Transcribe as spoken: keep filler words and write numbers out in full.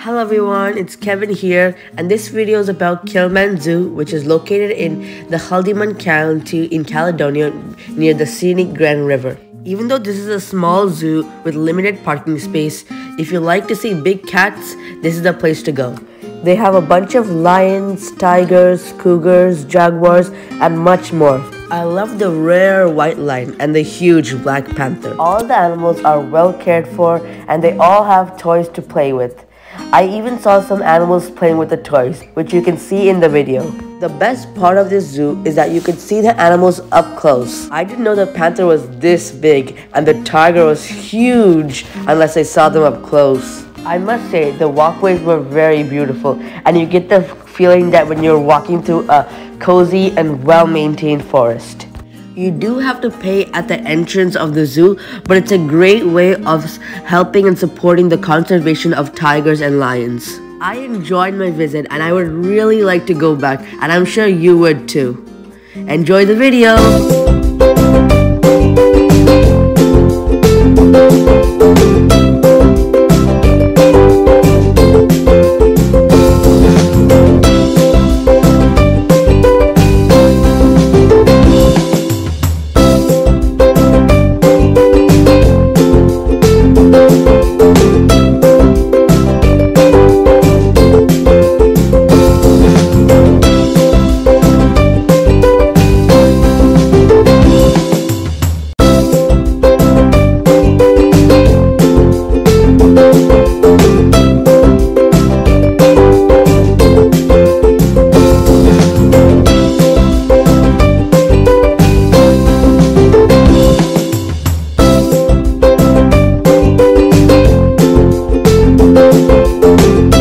Hello everyone, it's Kevin here, and this video is about Killman Zoo, which is located in the Haldimand County in Caledonia near the scenic Grand River. Even though this is a small zoo with limited parking space, if you like to see big cats, this is the place to go. They have a bunch of lions, tigers, cougars, jaguars, and much more. I love the rare white lion and the huge black panther. All the animals are well cared for and they all have toys to play with. I even saw some animals playing with the toys, which you can see in the video. The best part of this zoo is that you can see the animals up close. I didn't know the panther was this big and the tiger was huge unless I saw them up close. I must say the walkways were very beautiful and you get the feeling that when you're walking through a cozy and well-maintained forest. You do have to pay at the entrance of the zoo, but it's a great way of helping and supporting the conservation of tigers and lions. I enjoyed my visit and I would really like to go back, and I'm sure you would too. Enjoy the video! Thank you.